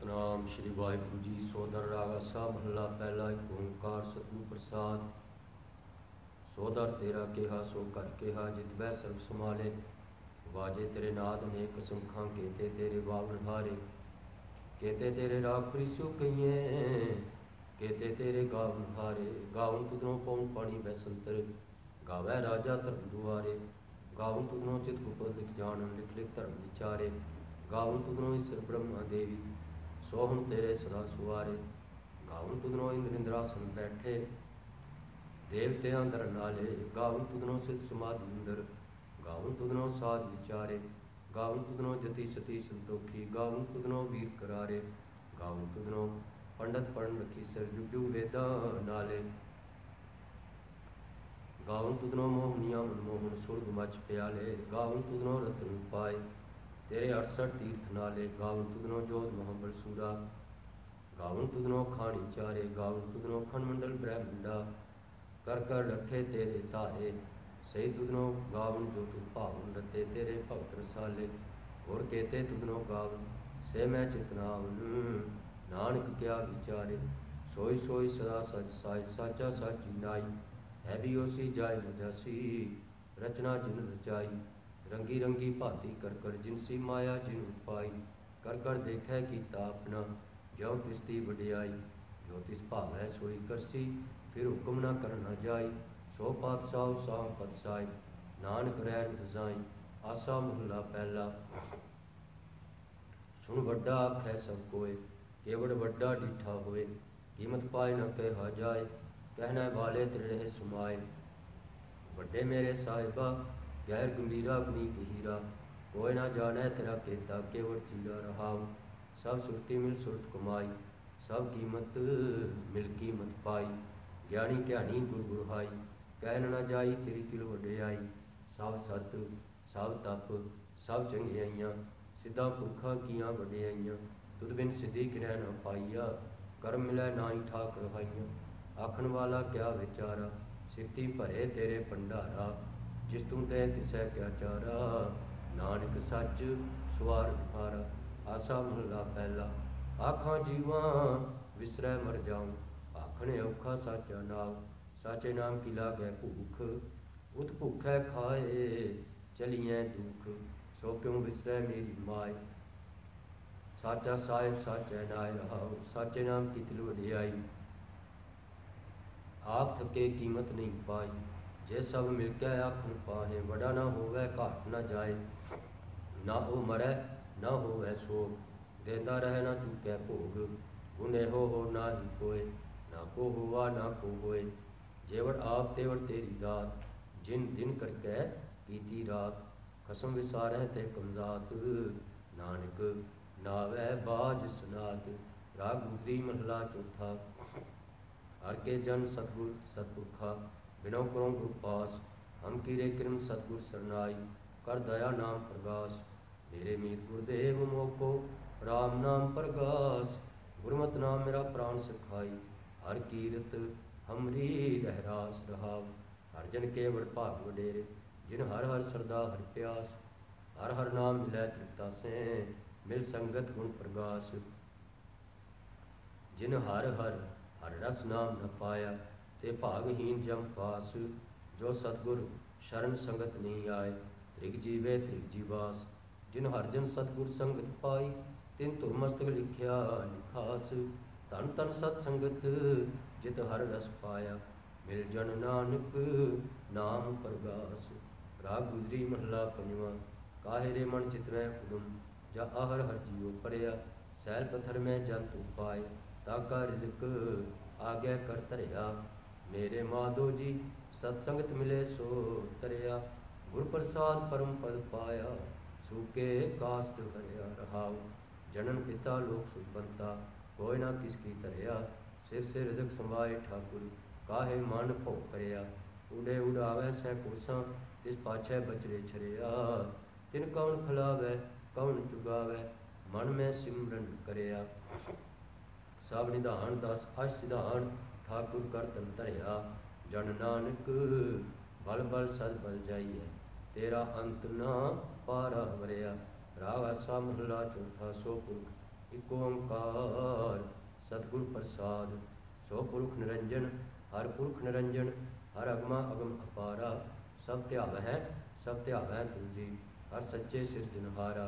सतनाम श्री वाहिगुरु जी। सोदर रागा सा महला पहला। एक ओंकार सतगुरु प्रसाद। सोदर तेरा केहा सो कर केहा, जित बह सर्ब संभाले। वाजे तेरे नाद अनेक संखां, केते तेरे बावन हारे। केते तेरे राग प्रीसु कहिए, केते तेरे गावन हारे। गावन तुदरों पौन पानी बैसंतर, गावै राजा धर्म दुआरे। गावन तुदरों चित गुपत लिख जानन, लिख लिख धर्म विचारे। गावन तुदरों ईश्वर ब्रह्मा देवी, सोहन तेरे सदा सुवारे। गावन तुदरों इंद्र इंद्रासन बैठे, देवत्यां दर नाले। गावन तुदरों सिद्ध समाधि इंदर, गावन तुदरों साध विचारे। गावन तुदरों जति सती संतोखी, गावन तुदरों वीर करारे। गावन तुदरों पंडित पढ़ रखी सर, जुग जुग वेदा नाले। गावन तुदरों मोहनिया मनमोहन, सुरग मच प्याले। गावन तुदरों रतन पाए, तेरे 68 तीर्थ नाले। गावन तुदरों जोध महाबल सूरा, गावन तुदरों खानी चारे। गावन तुदरों खनमंडल ब्रह्मंडा, कर कर रखे तेरे तारे। सही तुदरों गावन जो तुद भावन, रते तेरे भगत रसाले। और केते तुदरों गावन, से मैं चितनावन, नानक क्या विचारे। सोई सोई सदा सच साई, साचा साची नाई। है भी ओसी जाय न जासी, रचना जिन रचाई। रंगी रंगी भांति कर कर, जिनसी माया जिन पाई। कर कर देखै कीता अपना, ज्यों तिसदी वडियाई। जो तिस भावै सोई करसी, फिर हुक्म न करना जाई। सो पातशाह साह पतशाई, नानक रैन रजाई। आसा महला पहला। सुन वड्डा आखै सब कोय, केवड़ वड्डा डिठा होए। कीमत पाए न कहा जाए, कहने वाले दृढ़ सुमाए। वड्डे मेरे साहिबा, गैर गंभीरा गुनीक हीरा। कोई ना जाने तेरा केता, केवड़ चीरा रहाऊ। सब सुरती मिल सुरत कमाई, सब कीमत मिल कीमत पाई। ज्ञानी ज्ञानी गुर गुरहाई, कहन न जाई तेरी तिल वडियाई। सब सत सब तप सब चंगियाइयां, सिद्धा पुरखा कियां वडियाइयां। तुद बिन सिद्धि किरै न पाईया, कर्म मिलै नाई ठाक रहाइयां। आखन वाला क्या विचारा, सिफती भरे तेरे भंडारा। जिस तू दे तिसै क्या चारा, नानक सच सुआर हारा। आसा महला पहला। आखां जीवां विसरै मर जाऊं, आखने औखा साचा नाम। साचे नाम की लागै भूख, उत भूखै खाए चलिए दुख। सो क्यों विसरै मेरी माय, साचा साहिब साचा नाय रहाओ। साचे नाम की तिल वडियाई, आख थके कीमत नहीं पाई। जे सब मिलकै आखन पाहे, बड़ा ना होवै घाट न जाए। ना ओ मरै ना होवै सोग, देंदा रह ना चुकै भोग। गुनेहो हो ना ही कोय, ना को हुआ ना को होए। जेवड़ आप तेवड़ तेरी दात, जिन दिन करकै कीती रात। खसम विसारै ते कमजात, नानक नावै बाज सनात। राग गुजरी महला चौथा। हर के जन सतगुर सतपुरखा, बिनो करो गुरु पास। हम कीरे किरम सतगुर सरनाई, कर दया नाम प्रगास। मेरे मीत गुरुदेव मोको, राम नाम प्रगास। गुरमत नाम मेरा प्राण सखाई, हर कीरत हमरी रहरास रहाव। हर जन के बड़ भाग वडेरे, जिन हर हर सरदा हर प्यास। हर हर नाम मिलै तृप्ता से, मिल संगत गुण प्रगास। जिन हर हर हर रस नाम न पाया, ते भागहीन जम पास। जो सतगुर शरण संगत नहीं आए, त्रिग जीवे त्रिग जीवास। जिन हरजन सतगुर संगत पाई, तिन तुर मस्तक लिखिया लिखास। धन तन सत संगत, जित हर रस पाया। मिल जन नानक नाम प्रगास। राग गुजरी महला पंजवा। काहे रे मन चितवै उदम, जा आहर हर जीओ परया। सैल पत्थर में जन तू पाए, ताका रिजक आगे कर धरिया। मेरे माधो जी सत्संगत मिले सो तरया। गुर प्रसाद परम पद पाया, सूके कास्त हरिया रहाओ। जनन पिता लोक सुखबंता, कोई ना किसकी तरया। सिर से रिजक समाए ठाकुर, काहे मन भोग करया। उड़े उड़ावै सै कोसां, तिस पाछै बचरे छरिया। तिन कौन खिलावै कौन चुगावै, मन में सिमरन करया। सब निधान दस अश सिधान, ठाकुर कर तन धरिया। जन नानक बल बल सद बल जाइए, तेरा अंत ना पारा वरिया। राग आसा महला चौथा। सो पुरख इक ओंकार सतगुर प्रसाद। सो पुरख निरंजन हर पुरख निरंजन, हर अगमा अगम अपारा। सब ध्यावै तुझी, हर सच्चे सिरजनहारा।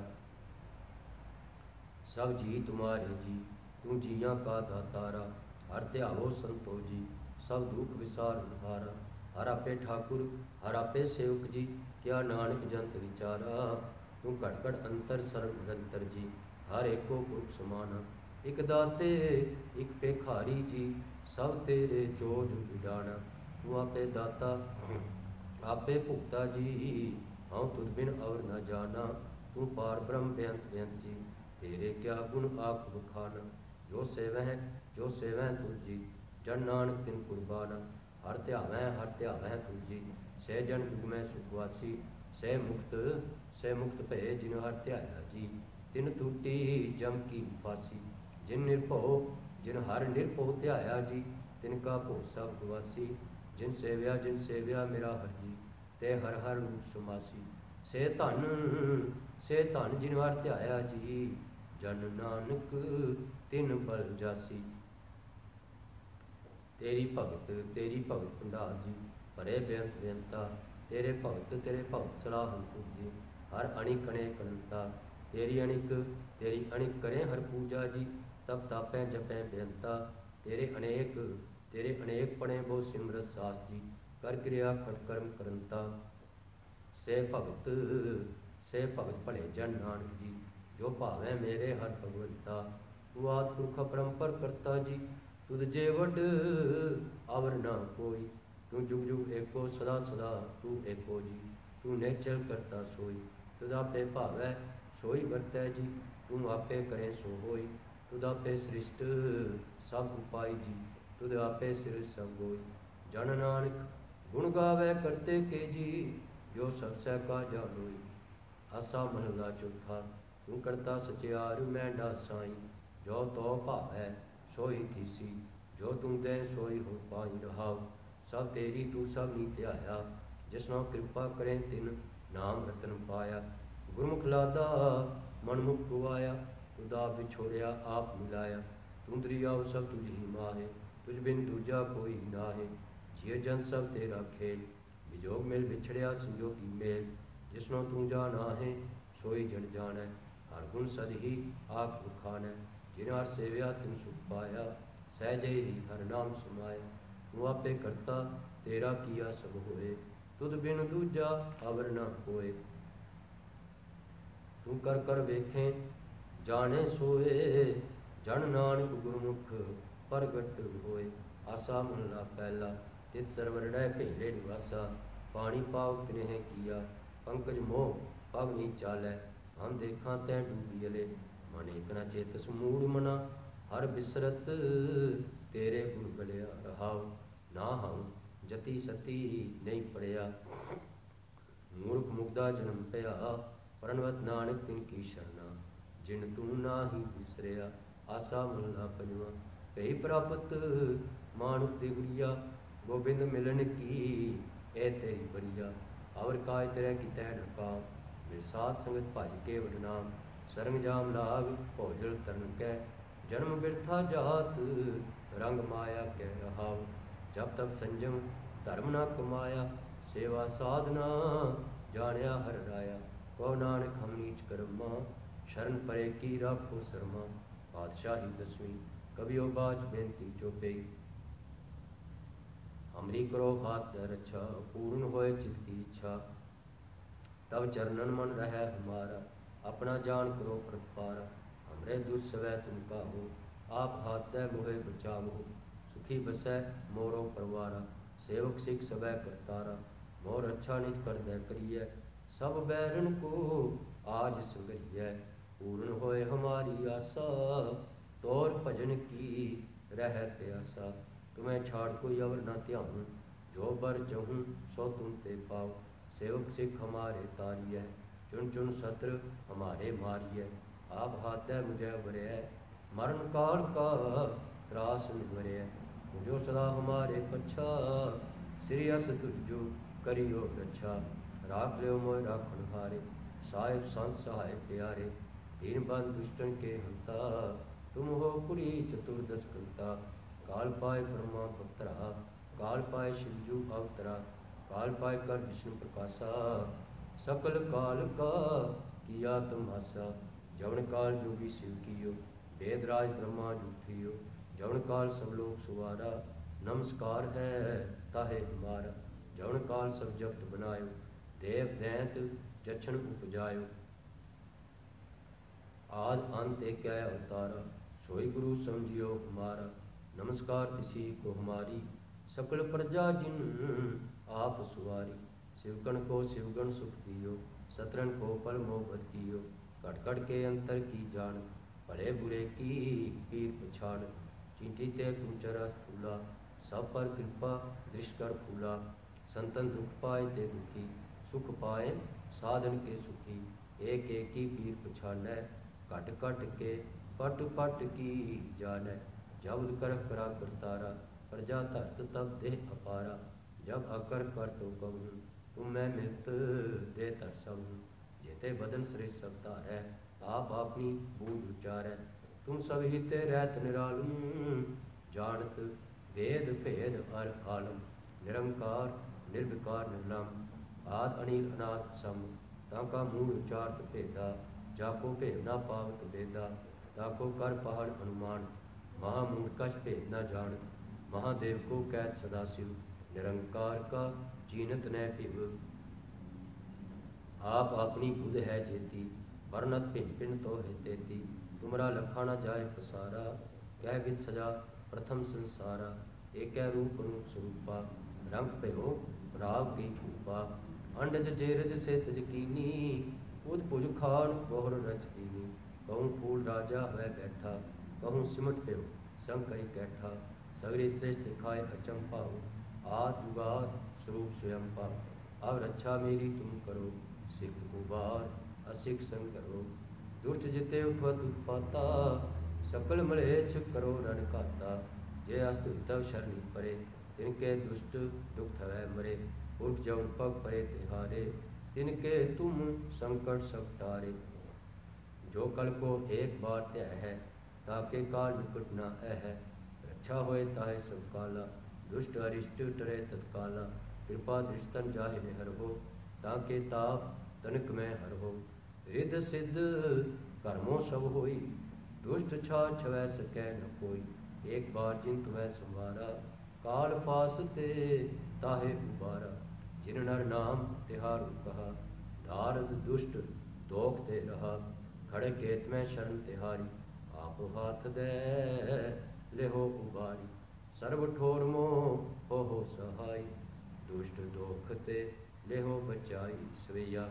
सब जी तुम्हारे जी, तू जियां का दातारा। हर ध्यावो संतो जी, सब दुख विसारनहारा। हर आपे ठाकुर हर आपे सेवक जी, क्या नानक जंत विचारा। तू घट घट अंतर सर्व निरंतर जी, हर एको पुरख समाना। इक दाते इक पेखारी जी, सब तेरे जोग विडाना। तू आपे दाता आपे भुगता जी, हूँ तुद बिन और न जाना। तू पार ब्रह्म बेअंत बेअंत जी, तेरे क्या गुण आख बखाना। जो सेवह तुझ जी, जन नानक तिन कुर्बाना। हर ध्यावै तुझ जी, सह जन जुग में सुखवासी। सह मुक्त भये जिन हर ध्याया जी, तिन टूटी जम की फांसी। जिन हर निरभो ध्याया जी, तिनका भोग सब गवासी। जिन सेव्या मेरा हर जी, ते हर हर रूप समासी। से धन जिन हर ध्याया जी, जन नानक तिन बल जासी। तेरी भगत भंडार जी, भरे बेअंत बेअंता। तेरे भगत सलाहन तुझ जी, हर अणिक अनेक अनंता। तेरी अणिक करें हर पूजा जी, तब तापै जपै बेअंता। तेरे अनेक पढ़े बहु सिमरत सास जी, कर क्रिया खट कर्म करंता। से भगत भले जन नानक जी, जो भावै मेरे हर भगवंता। तू आदि पुरख अपरंपर करता जी, तुद जे वड अवर न कोई। तू जुग जुग एको सदा सदा तू एको जी, तू निश्चल करता सोई। तुद आपे भावै सोई वरतै जी, तू आपे करे सो होई। तुद आपे सृष्ट सब उपाय जी, तुद आपे सिर सब गोई। जन नानक गुण गावै करते के जी, जो सब सह का जानोई। आसा महला चौथा। तू करता सचियार मैं डासाई, जो तो भावै सोई थीसी। जो तू दे सोई हो पाई रहाओ, सब तेरी तू सब नीत आया। जिसनों कृपा करें तिन नाम रतन पाया। गुरमुख लादा मनमुख गवाया, तुदा विछोड़िया आप मिलाया। तू दरियाओ सब तुझ ही माहे, तुझ बिन दूजा कोई नाहे। जिय जन सब तेरा खेल, विजोग मिल बिछड़िया संजोगी मेल। जिसनों तू जाना है सोई जन जानै, हर गुण सद ही आख बखानै। जिन हर सेव्या तिन सुख पाया, सहजे ही हर नाम समाया। तू आपे करता तेरा किया सब होए, तुद बिन दूजा अवर न कोय। तू कर कर वेखें जाने सोए, जन नानक गुरमुख प्रगट होए। आसा महला पहला। तित सरवर डै भेले निवासा, पानी पाव तिन्हें किया। पंकज मोह पग नी चालै, हम देखा तै डूबियले। मन एक न चेतस मूढ़ मना, हर बिसरत तेरे गुण गलिया रहाओ। ना हम जति सती नहीं पढ़िया, मूर्ख मुग्धा जन्म पया। प्रणवत नानक तिन की शरणा, जिन तू ना ही बिसरिया। आसा महला पंजवा। कही प्राप्त मानुख दिगुरिया, गोबिंद मिलन की ए तेरी बरिया। और काय तेरे की तै ढका, मेरे साथ संगत भाई के वडनाम। सरंग जाम लाग भोजल तरन कै, जन्म बिरथा जात रंग माया कह रहाओ। जब तक संजम धर्म न कमाया, सेवा साधना जानिया हर राया। कहो नानक हम नीच कर्मा, शरण परे की राखो शर्मा। पातशाही दसवीं। कवियो बाज बेनती चौपई। हमरी करो हाथ दे रक्षा, पूर्ण होए चित की इच्छा। तब चरणन मन रहे हमारा, अपना जान करो प्रतिपारा। हमरे दुस्सवै तुम काहू, आप हाथ दे मोहे बचावो। सुखी बसै मोरो परवारा, सेवक सिख सबै करतारा। मोर अच्छा निज कर दे करिए, सब बैरन को आज संगरिए। पूर्ण होए हमारी आशा, तोर भजन की रह प्यासा। तुम्हें छाड़ कोई अवर न ध्याऊं, जो बर जहूँ सो तुम ते पाओ। सेवक सिख हमारे तारिय, चुन चुन शत्रु हमारे मारिय। आप हाथ दे मुझे वरय, मरण काल का त्रास निवरय। मुझो सदा हमारे पच्छा, श्री अस तुझो करियो रक्षा। राख लियो मोय राखण हारे, साहिब संत सहाय प्यारे। दीन बंद दुष्टन के हंता, तुम हो पुरी चतुर्दश कंता। काल पाए ब्रह्मा भक्तरा, काल पाए शिवजू अवतरा, काल पाए कर विष्णु प्रकाशा, सकल काल का किया तमाशा। जवन काल जोगी शिव कियो, वेदराज ब्रह्मा जूठियो, जवन काल सब लोग सुवारा, नमस्कार है ताहे हमारा। जवन काल सब जगत बनायो, देव दैंत जछन उपजायो, आद अंत एक अवतारा, सोई गुरु समझियो हमारा। नमस्कार तिसी को हमारी, सकल प्रजा जिन आप सुवारी। शिवगण को शिवगण सुख दियो, सतरन को पल मोहब्बत कियो, कट कट के अंतर की जान, भले बुरे की पीर पछाड़। चींटी ते कुंचरा स्थूला, सब पर कृपा दृष्ट कर फूला। संतन दुख पाए ते दुखी, सुख पाए साधन के सुखी। एक एक की पीर पछाड़ै, कट कट के पट पट की जानै। जब कर करा करतारा, प्रजा धरत तब देह अपारा। जब अकर कर तो कहूँ, तुम मैं मिलत दे तर सब। जेते बदन श्रेष्ठ सब धारै, आप अपनी बूझ उचारै। तुम सब ही ते रहत निरालम, जानत वेद भेद हर आलम। निरंकार निर्विकार निर्लम, आद अनिल अनाथ सम। ताका मूल उचारत भेदा, जाको भेद ना पावत वेदा। ताको कर पहाड़ हनुमान, महामूल कछ भेद न जान। महादेव को कैद सदाशिव, निरंकार का जीनत न पिव। आप अपनी बुध है जेती, वर्णत भिन्न भिन्न तो है तेती। तुमरा लखा न जाए पसारा, कह विद सजा प्रथम संसारा। एक रूप रूप स्वरूपा, रंग भयो राव की कूपा। अंडज जेरज से तजकीनी, उद पुज खान बोहर रच दीनी। कहूँ फूल राजा वह बैठा, कहूँ सिमट प्यो संकरी कैठा। सगरी श्रेष्ठ दिखाए अचंपाओ, आद जुगाद स्वरूप स्वयं पाओ। अब रक्षा मेरी तुम करो, सिख उबार असिख संग करो। दुष्ट जिते उठवत उत्पाता, सकल मलेच्छ करो रण घाता। जे अस्तु हितव शरणि परे, तिनके दुष्ट दुख थवै मरे। पुरख जौन पग परे तिहारे, तिनके तुम संकट सब टारे। जो कल को एक बार त्याय है, ताके काल निकट न है। रक्षा होए ताहे सब काला, दुष्ट अरिष्ट टरे तत्काला। कृपा दृष्टन जाहि निहर हो, ताके ताप तनिक में हर हो। रिद्ध सिद्ध कर्मों सब होई, दुष्ट छा छवै सकै न कोई। एक बार जिन तुम्हें संवारा, काल फास ते ताहे उबारा। जिन नर नाम तिहारु कहा, दारद दुष्ट दोख ते रहा। खड़े केत में शरण तिहारी, आप हाथ दे लेहो उबारी। सर्व ठोर मोह हो सहाय, दुष्ट दोख ते लेहो बचाई। सवैया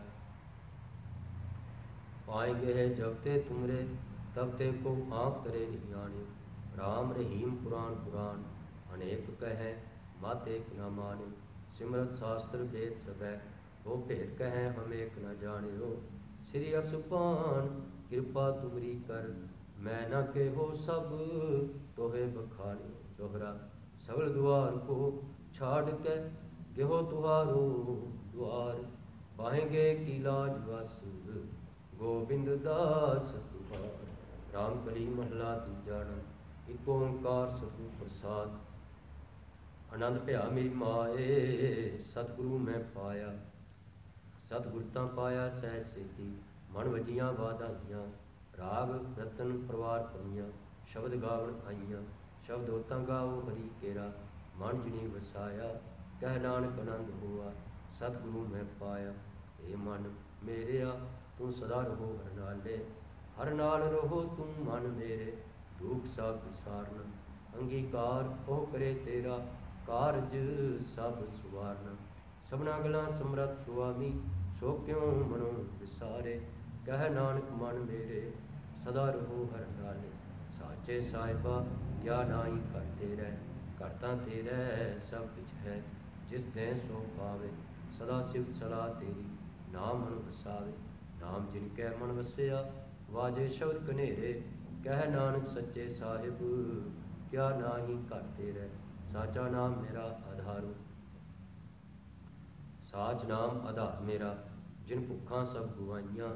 पाएंगे है जब ते तुमरे, तब ते को आँख तरे नहीं आने। राम रहीम पुराण पुराण, अनेक कहें मत एक न माने। सिमरत शास्त्र वेद सबै, वो भेद कहें हम एक न जानियो। श्री असुपान कृपा तुमरी कर, मैं न के हो सब तोहे बखानियो। दोहरा सगल द्वार को छाड़ के, गेहो तुहारो द्वार। पाएंगे की लाज बस, गोविंद दास तुहार। रामकली महला तीजाना, एक ओंकार सतगुर प्रसाद। आनंद भया मेरी माए, सतगुरु मैं पाया। सतगुरता पाया सहज सेती, मन वजियाँ वाधाइयाँ। राग रतन परवार पनियाँ, शब्द गावन आइयाँ। शब्द होता गाओ हरि केरा, मन जिनी वसाया। कह नानक आनंद हुआ, सतगुरु मैं पाया। हे मन मेरेया तू सदा रहो हर नाले, हर नाल रहो तुम मन मेरे। दुख सब विसारन, अंगीकार ओह करे तेरा। कारज सब सुवारन, सबना गलां समरथ सुआमी। सो क्यों मनो विसारे, कह नानक मन मेरे। सदा रहो हर नाले, साचे साहिबा क्या नाई करते रह। करता तेरा सब कुछ है, जिस दें सो पावे। सदा सिफत सलाह तेरी, नाम मन वसावे। नाम जिनकै मन वसिया, वाजे शब्द कनेरे। कह नानक सच्चे साहिब क्या नाही करते रह। साचा नाम मेरा आधारो, साच नाम आधार मेरा। जिन भुखां सब गुआइयाँ,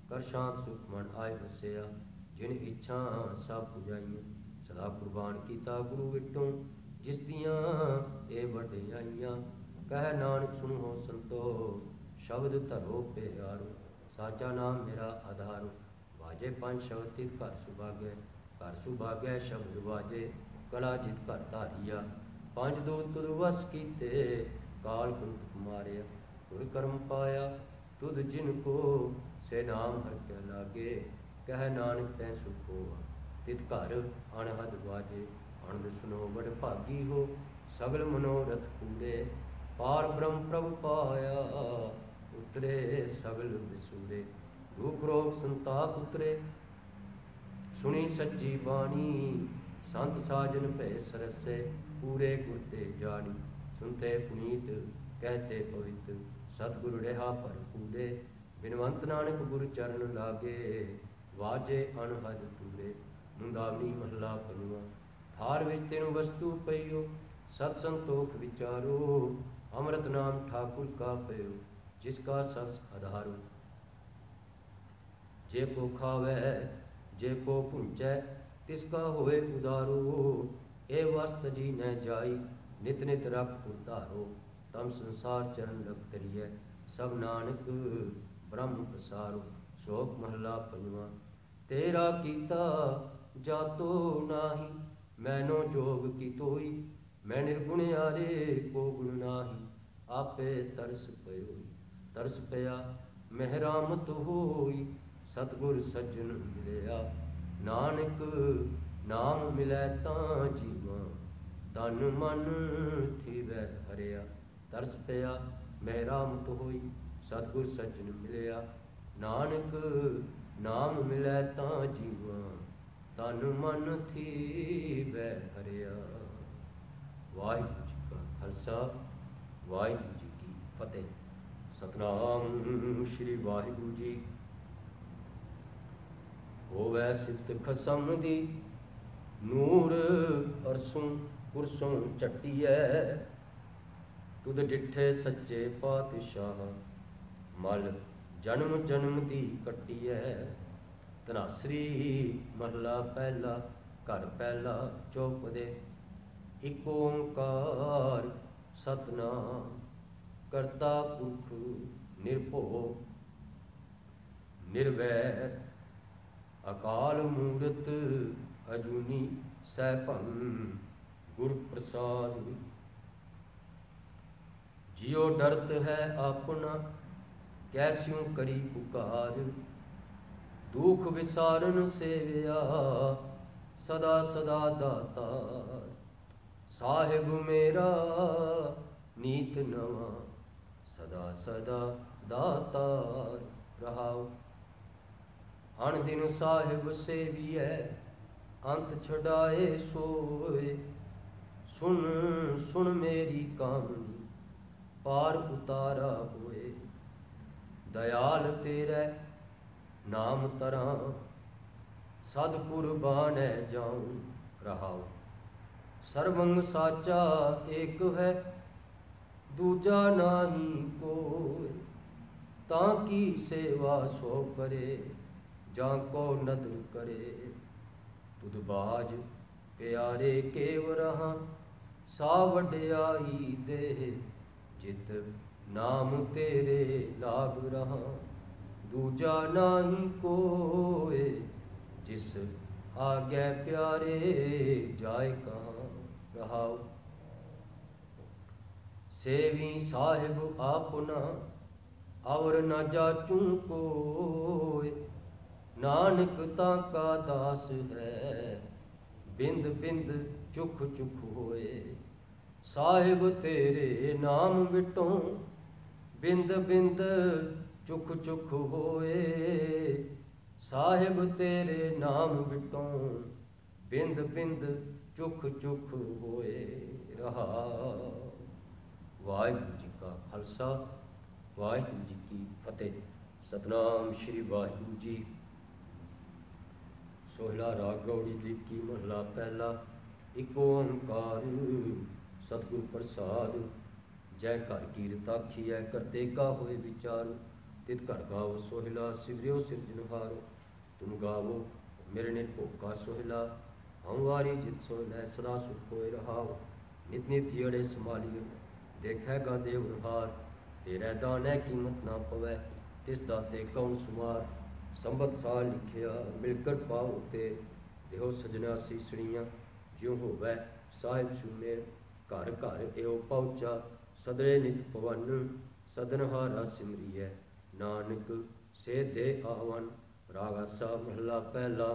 कर शांत सुख मन आए बसिया, जिन इच्छा सब पुजाइयां, सदा कुर्बान कीता गुरु विटों, जिस दियां ए वडियाइयां। कह नानक सुनो हो संतो, शब्द धरो प्यारो, साचा नाम मेरा आधारो। वाजे पंज शब्द तित घर सुभाग्य शब्द वाजे, कला जित घर धारिया। पंज दूत तुद वस कीते, काल कुंत मारिया। गुर कर्म पाया तुद जिनको, से नाम हर के लागे। कह नानक तै सुख होआ, तित घर अनहद बाजे। अनंद सुनो बड़ भागी हो, सगल मनोरथ पूरे। पार ब्रह्म प्रभु पाया, उतरे सगल विसूरे। दुख रोग संताप उतरे, सुनी सच्ची बाणी। संत साजन भय सरसे, पूरे गुर ते जानी। सुनते पुनीत कहते पवित्र, सतगुरु रेहा पर पूरे। बिनवंत नानक गुरु चरण लागे, वाजे अनहद पूरे। मुंदावनी महला पंजवा। थार विच तेनु वस्तु पइयो, सत संतोख विचारो। अमृत नाम ठाकुर का पयो, जिसका सस आधारो। जे को खावे जे को पुंचै, तिसका होए उदारो। ए वस्त जी न जाई, नित नित रख उतारो। तम संसार चरण लग तरिए, सब नानक ब्रह्म पसारो। शोक महला पंजवा। तेरा कीता जातो नाही, मैनो जोग की तोई। मैं निर्गुण आरे को गुण नाही, आपे तरस पयोई। तरस पया मेहरामत होई, सतगुर सज्जन मिलया। नानक नाम मिलै तां जीवां, तन मन थीवै हरिया। तरस पया मेहरामत होई, सतगुर सज्जन मिलया। नानक नाम मिलै तां जीवां, तन मन थीवै हरिया। वाहिगुरू जी का खालसा, वाहिगुरू जी की फतेह। सतनाम श्री वाहिगुरू जी। होवै सिफत खसम दी, नूर अरसों कुरसों चट्टियै। तुद डिठे सच्चे पातशाह, मल जन्म जन्म दी कट्टियै। धनासरी महला पहला, घर पहला चौपदे। इक ओंकार सतनाम, करता पुरख निरभओ निर्वैर। अकाल मूरत अजूनी सैभं, गुर प्रसाद। जियो डरत है अपना, कैस्यों करी पुकार। दुख विसारन सेवया, सदा सदा दातार। साहिब मेरा नीत नवा, सदा सदा दातार रहाओ। अन दिन साहिब सेवियै, अंत छड़ाए सोए। सुन सुन मेरी कामनी, पार उतारा होए। दयाल तेरे नाम तरां, सद कुर्बान जाऊं रहाओ। सर्वंग साचा एक है, दूजा नाही कोय। तां की सेवा सो करे, जां को नदर करे। तुद बाज प्यारे केव रहां, सा वड्याई दे। जित नाम तेरे लाग रहां, दूजा नाही कोय। जिस आगे प्यारे, जाए कहाँ रहाओ। सेवी साहिब आपना, और न जाचूं कोय। नानक ताका दास है, बिंद बिंद चुख चुख होए। साहिब तेरे नाम विटों, बिंद बिंद चुख चुख होए। साहिब तेरे नाम विटों, बिंद बिंद चुख चुख होए रहा। वाहिगुरू जी का खालसा, वाहिगुरू जी की फतेह। सतनाम श्री वाहिगुरू जी। सोहला राग गौड़ी लीकी महला पहला। इक ओंकार सतगुर प्रसाद, जय कर कीरत आखिए, करते का होए विचार। तित घर गाओ सोहिला सिवरियो सिरजनहारो। तुम गावो मेरे निर्भोग का सोहिला, हम वारी जित सोहिला सदा सुख होए रहाओ। नित नित जियड़े संभालियो देखेगा देवनहार, तेरे दाने कीमत ना पवै तिस दाते कौन सुमार। संबत साल लिखिया मिलकर पाओ ते, देहो सजना सीसड़ियाँ ज्यों होवै साहिब सुमेर। घर घर एओ पहुँचा सदरे नित पवन, सदनहारा सिमरियै नानक से दे आवन। राग आसा महला पहला।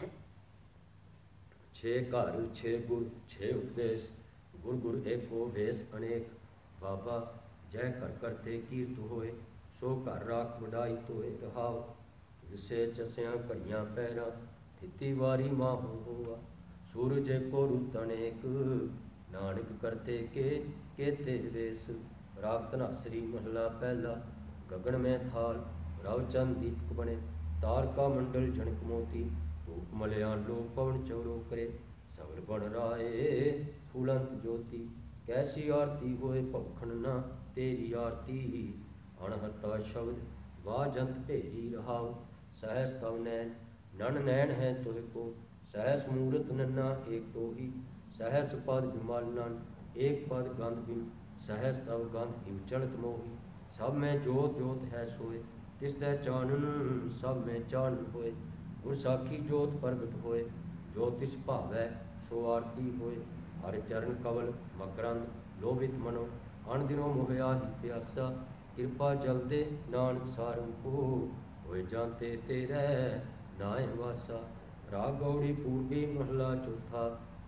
छे घर छे गुर छे उपदेश, गुर गुर एको वेश अनेक। बाबा जय कर करते कीर्त होए, सो घर राख वडाई तोए रहाओ। विसे चसियां घड़ियां पैरा, थिती वारी माहू होआ। सूरज एको रुत अनेक, नानक करते के केते वेश। राग धनासरी महला पहला। गगन में थाल राव चंद दीपक बने, तारका मंडल जनक मोती। धूप मलयान लो पवन चौरो करे, सगल बन राए फूलंत ज्योति। कैसी आरती होए पखन ना तेरी आरती, अणहता शब्द वाजंत भेरी रहाओ। सहस तव नैन नन नैन है तुह को, सहस मूरत नन्ना एक तो ही। सहस पद विमल नन एक पद गंध बिन, सहस तव गंध इव चलत मोही। सब में जोत जोत है सोए, तिस दै चानन सब में चानन होए। गुर साखी जोत प्रगट होए, जो तिस भावै सो आरती होए। हर चरण कवल मकरंद लोभित मनो, अन दिनों मोहया ही प्यासा। कृपा जल दे नानक सारंग को, होए जानते तेरे नाय वासा। राग गौड़ी पूर्वी महला चौथा।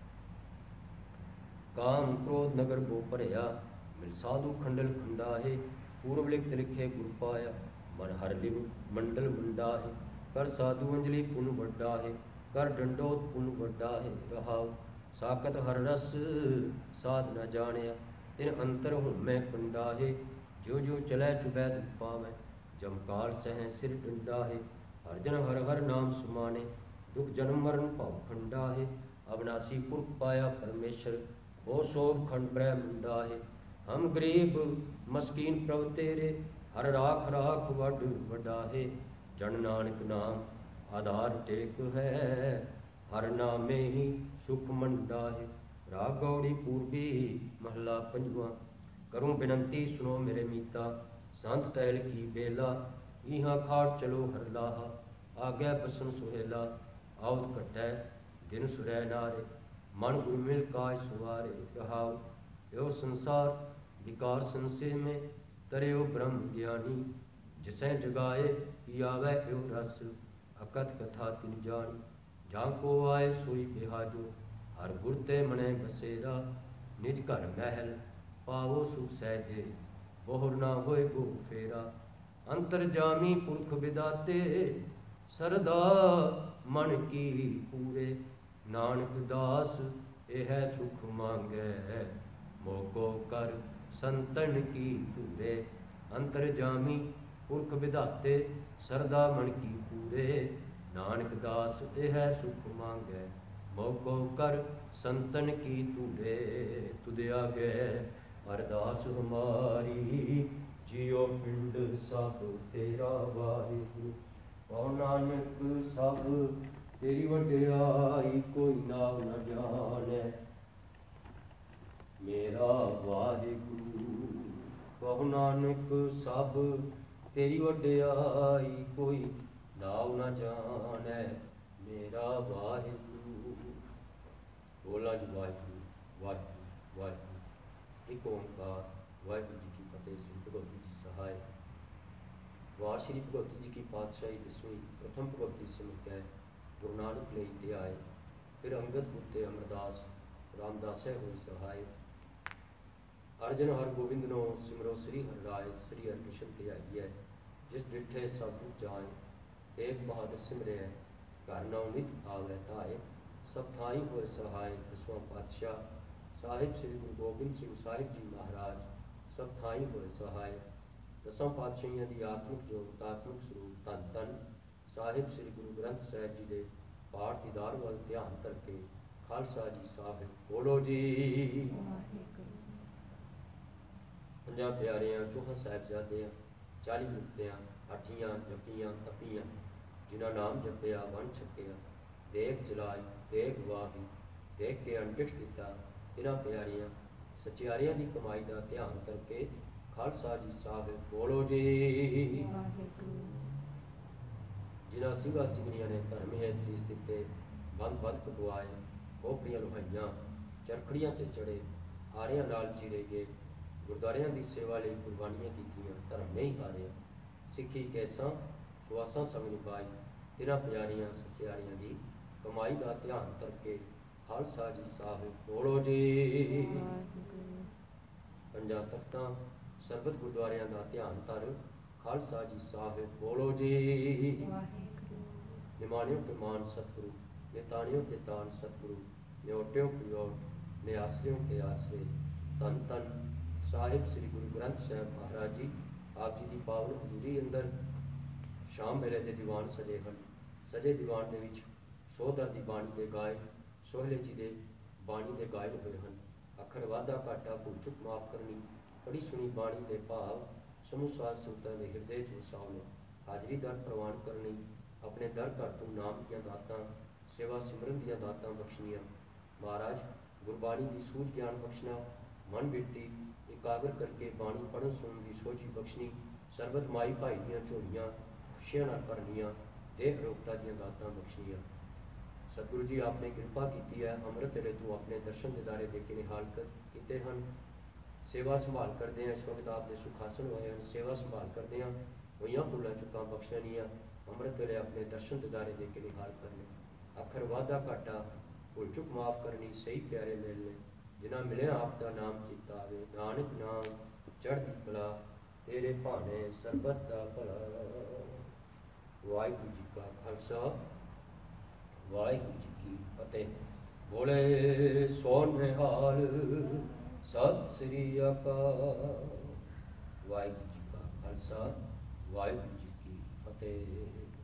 काम क्रोध नगर बो भरया, मिल साधु खंडल खंडाहे। पूर्व लिखत लिखे गुर पाया, मन हर लिव मंडल मंडाहे। कर साधु अंजलि पुन वड्डा है, कर डंडोत पुन वड्डा है रहाओ। साकत हर रस साध न जानिया, तिन अंतर हूँ मैं कंडा है। जो जो चलै चुबै दुख पावै, जमकाल सह सिर डंडा है। हर जन हर हर नाम सुमाने, दुख जन्म मरण भव खंडा है। अविनाशी पुरख पाया परमेश्वर, वो शोभ खंड ब्रह्मंडा है। हम गरीब मस्कीन प्रभ तेरे, हर राख राख वड वडा है। जन नानक नाम आधार टेक है, हर नामे ही सुख मंडा है। राग गौड़ी पूर्वी महला पंजवा। करूँ बिनंती सुनो मेरे मीता, संत तैल की बेला। इहाँ खाट चलो हर लाहा, आगे बसन सुहेला। आवत कटै दिन सुरै नारे, मन गुर मिल काज सुवारे रहाओ। यो संसार विकार संशय में, तरेओ ब्रह्म ज्ञानी। जिसे जगाए पियावै यो रस, अकथ कथा तिन जानी। जहाँ को आए सोई बिहाजो, हर गुर ते मने बसेरा। निज घर महल पावो सुख सहजे, बोहर ना होए गो फेरा। अंतर जामी पुरख विदाते, सरदा मन की पूरे। नानक दास यह सुख मांगै, मोको कर संतन की धूरे। अंतर जामी पुरख विधाते, सरदा मन की पूरे। नानक दास यह सुख मांगै, मोको कर संतन की धूरे। तुद आगे अरदास हमारी, जियो पिंड सब तेरा वाहिगुरु। पौ नानक सब तेरी वड्याई, कोई नाम न जाने मेरा वाहिगुरु। कहो नानक सब तेरी वड्याई, कोई नाम न जाने मेरा वाहिगुरु। बोला जी वाहिगुरु वाहिगुरु वाहिगुरु। एक ओंकार। वाहिगुरु जी की फतेह। श्री भगवती जी सहाय। वार श्री भगवती जी की पातशाही दसवीं प्रथम भगवती समझ गुरु नानक ले ते आए। फिर अंगद पुत्ते अमरदास रामदास होई सहाय। अर्जन हर गोविंद नो सिमरो श्री हर राय। श्री हरकृष्ण ते आईए, जिस डिठे सब दुख जाए। एक बहादुर सिमरे घर नौ नित आवे ताए। सब थाई होए सहाय। दसवां पातशाह साहिब श्री गुरु गोबिंद सिंह साहिब जी महाराज, सब थाई होए सहाय। दसों पातशाहियों की आत्मिक जोत आत्मिक स्वरूप धन धन साहिब श्री गुरु ग्रंथ साहिब जी के पाठ दीदार वाल ध्यान करके खालसा जी साहिब बोलो जी। पंजाब प्यारियां चौहान साहिबजादे 40 ਮੁਕਤਿਆਂ ਹਾਠੀਆਂ ਜਪੀਆਂ ਤਪੀਆਂ, ਜਿਨ੍ਹਾਂ ਨਾਮ ਜਪਿਆ ਵਨ ਛਕਿਆ, ਦੇਖ ਜਲਾਈ ਦੇਖ ਵਾਹੀ, ਦੇਖ ਕੇ ਅਣਡਿਠ ਕੀਤਾ, ਤਿਨਾਂ ਪਿਆਰੀਆਂ ਸਚਿਆਰਿਆਂ ਦੀ ਕਮਾਈ ਦਾ ਧਿਆਨ ਕਰਕੇ ਖਾਲਸਾ ਜੀ ਸਾਹਿਬ ਬੋਲੋ ਜੀ। ਜਿਨ੍ਹਾਂ ਸਿੰਘਾਂ ਸਿੰਘਣੀਆਂ ਨੇ ਧਰਮ ਹੇਤ ਸੀਸ ਦਿੱਤੇ, ਬੰਦ ਬੰਦ ਕਟਵਾਏ, ਖੋਪੜੀਆਂ ਲੁਹਾਈਆਂ, ਚਰਖੜੀਆਂ ਤੇ ਚੜੇ, ਆਰਿਆਂ ਨਾਲ ਚੀਰੇ ਗਏ, ਗੁਰਦੁਆਰਿਆਂ ਦੀ ਸੇਵਾ ਲਈ ਕੁਰਬਾਨੀਆਂ ਕੀਤੀਆਂ, ਧਰਮ ਨਹੀਂ ਹਾਰਿਆ, ਸਿੱਖੀ ਕੈਸਾਂ ਸੁਆਸਾਂ ਸੰਗ ਨਿਭਾਈ, ਤਿਨਾਂ ਪਿਆਰੀਆਂ ਸਚਿਆਰੀਆਂ ਦੀ ਕਮਾਈ ਦਾ ਧਿਆਨ ਕਰਕੇ ਖਾਲਸਾ ਜੀ ਸਾਹਿਬ ਬੋਲੋ ਜੀ। ਪੰਜਾਂ ਤਖਤਾਂ ਸਰਬਤ ਗੁਰਦੁਆਰਿਆਂ ਦਾ ਧਿਆਨ ਧਰ, ਖਾਲਸਾ ਜੀ ਸਾਹਿਬ ਬੋਲੋ ਜੀ। ਨਿਮਾਣਿਓ ਕੇ ਮਾਨ ਸਤਿਗੁਰੂ, ਨਿਤਾਣਿਓ ਕੇ ਤਾਨ ਸਤਿਗੁਰੂ, ਨਿਓਟਿਓ ਕੀ ਓਟ, ਨਿਆਸਰਿਓ ਕੇ ਆਸਰੇ, ਧੰਨ ਧੰਨ ਸਾਹਿਬ ਸ੍ਰੀ ਗੁਰੂ ਗ੍ਰੰਥ ਸਾਹਿਬ ਮਹਾਰਾਜ ਜੀ। ਆਪ ਜੀ ਦੀ ਪਾਵਨ ਹਜ਼ੂਰੀ ਅੰਦਰ ਸ਼ਾਮ ਵੇਲੇ ਦੇ ਦੀਵਾਨ ਸਜੇ ਹਨ। ਸਜੇ ਦੀਵਾਨ ਦੇ ਵਿੱਚ ਸੋਧਰ ਦੀ ਬਾਣੀ ਦੇ ਗਾਇਨ, ਸੋਹਲੇ ਜੀ ਦੇ ਬਾਣੀ ਦੇ ਗਾਇਨ ਹੋਏ ਹਨ। ਅੱਖਰ ਵਾਧਾ ਘਾਟਾ ਭੁੱਲ ਚੁੱਕ ਮਾਫ ਕਰਨੀ, ਬੜੀ ਸੁਣੀ ਬਾਣੀ ਦੇ ਭਾਵ ਸਮੂਹ ਸਾਧ ਸੰਗਤਾਂ ਦੇ ਹਿਰਦੇ 'ਚ ਵਸਾਉਣੇ, ਹਾਜ਼ਰੀ ਦਰ ਪ੍ਰਵਾਨ ਕਰਨੀ, ਆਪਣੇ ਦਰ ਘਰ ਤੋਂ ਨਾਮ ਦੀਆਂ ਦਾਤਾਂ, ਸੇਵਾ ਸਿਮਰਨ ਦੀਆਂ ਦਾਤਾਂ ਬਖਸ਼ਣੀਆਂ। ਮਹਾਰਾਜ ਗੁਰਬਾਣੀ ਦੀ ਸੂਝ ਗਿਆਨ ਬਖਸ਼ਣਾ, ਮਨ ਬਿਰਤੀ ਇਕਾਗਰ ਕਰਕੇ ਬਾਣੀ ਪੜ੍ਹਨ ਸੁਣਨ ਦੀ ਸੋਝੀ ਬਖਸ਼ਣੀ, ਸਰਬਤ ਮਾਈ ਭਾਈ ਦੀਆਂ ਝੋਲੀਆਂ ਖੁਸ਼ੀਆਂ ਨਾਲ ਭਰਨੀਆਂ, ਦੇਹ ਅਰੋਗਤਾ ਦੀਆਂ ਦਾਤਾਂ ਬਖਸ਼ਣੀਆਂ। ਸਤਿਗੁਰੂ ਜੀ ਆਪ ਨੇ ਕਿਰਪਾ ਕੀਤੀ ਹੈ, ਅੰਮ੍ਰਿਤ ਵੇਲੇ ਤੋਂ ਆਪਣੇ ਦਰਸ਼ਨ ਦਿਦਾਰੇ ਦੇ ਕੇ ਨਿਹਾਲ ਕੀਤੇ ਹਨ। ਸੇਵਾ ਸੰਭਾਲ ਕਰਦੇ ਹਾਂ, ਇਸ ਵਕਤ ਆਪ ਦੇ ਸੁਖਾਸਨ ਹੋਏ ਹਨ। ਸੇਵਾ ਸੰਭਾਲ ਕਰਦੇ ਹਾਂ, ਹੋਈਆਂ ਭੁੱਲਾਂ ਚੁੱਕਾਂ ਬਖਸ਼ਣੀਆਂ, ਅੰਮ੍ਰਿਤ ਵੇਲੇ ਆਪਣੇ ਦਰਸ਼ਨ ਦਿਦਾਰੇ ਦੇ ਕੇ ਨਿਹਾਲ ਕਰਨੇ। ਅੱਖਰ ਵਾਧਾ ਘਾਟਾ ਭੁੱਲ ਚੁੱਕ ਮਾਫ ਕਰਨੀ, ਸਹੀ ਪਿਆਰੇ ਮਿਲ ਲੈ, ਜਿਨ੍ਹਾਂ ਮਿਲਿਆ ਆਪ ਦਾ ਨਾਮ ਚਿੱਤਾ ਆਵੇ, ਨਾਨਕ ਨਾਮ ਚੜ੍ਹਦੀ ਕਲਾ, ਤੇਰੇ ਭਾਣੇ ਸਰਬਤ ਦਾ ਭਲਾ। ਵਾਹਿਗੁਰੂ ਜੀ ਕਾ ਖਾਲਸਾ, ਵਾਹਿਗੁਰੂ ਜੀ ਕੀ ਫਤਿਹ। ਬੋਲੇ ਸੋ ਨਿਹਾਲ, ਸਤਿ ਸ੍ਰੀ ਅਕਾਲ। ਵਾਹਿਗੁਰੂ ਜੀ ਕਾ ਖਾਲਸਾ, ਵਾਹਿਗੁਰੂ ਜੀ ਕੀ ਫਤਿਹ।